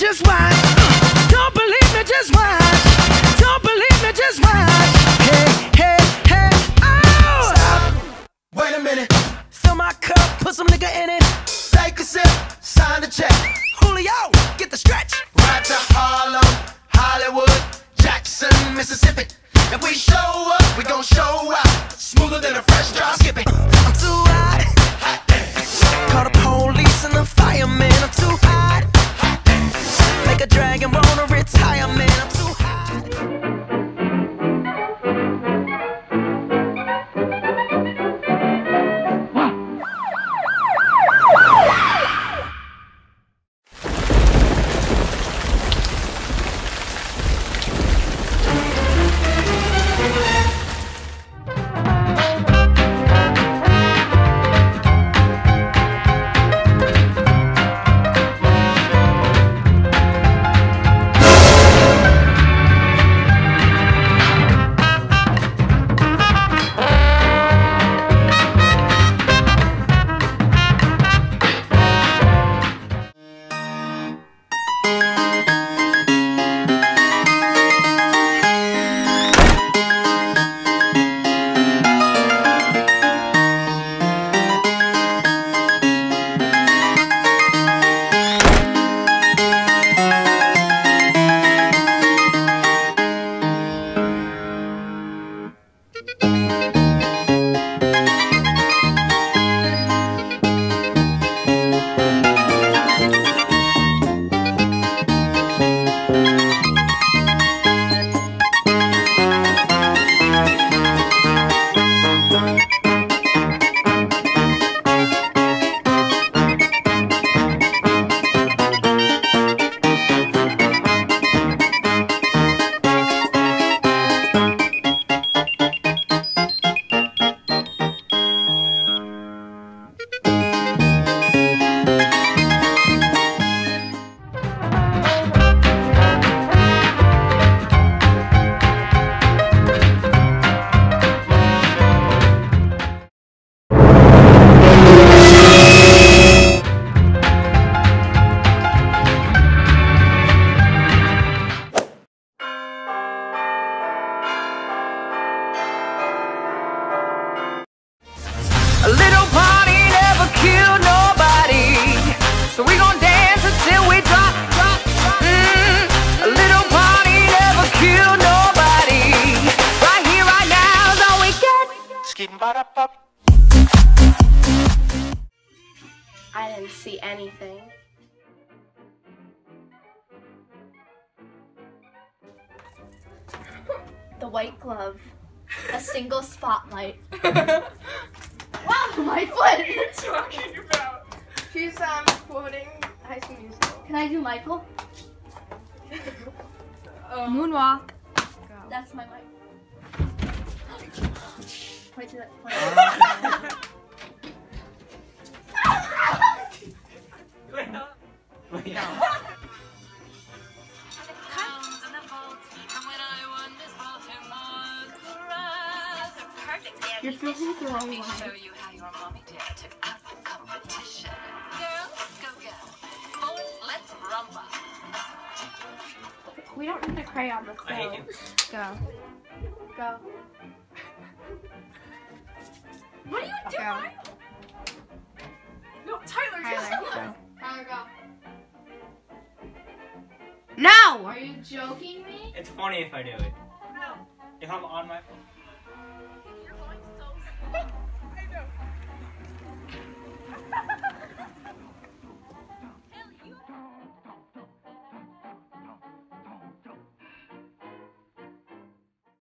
just watch. Don't believe me, just watch. Don't believe me, just watch. Hey, hey, hey, oh! Stop. Wait a minute. Fill my cup, put some nigga in it. Take a sip, sign the check. Julio, get the stretch. Right to Harlem, Hollywood, Jackson, Mississippi. If we show up, we gon' show out. Smoother than a fresh drop skipping. I'm too hot. Call the police and the fireman. I'm too hot. Make a dragon wanna retire, man. I'm too hot. A little party never killed nobody, so we gon' dance until we drop. A little party never killed nobody. Right here, right now is all we get. I didn't see anything. The white glove. A single spotlight. Wow, my foot! What are you talking about? She's quoting High School Musical. Can I do Michael? Moonwalk. Go. That's my mic. Point to that. Wait. You're filming the wrong one. Show you how your mommy did to out the competition. Girls, go girls. Boys, let's rumba. We don't need a crayon. Let's go. I hate you. Go. Go. What are you doing? No, Tyler, just Tyler, go. Tyler, go. No! Are you joking me? It's funny if I do it. No. If I'm on my phone.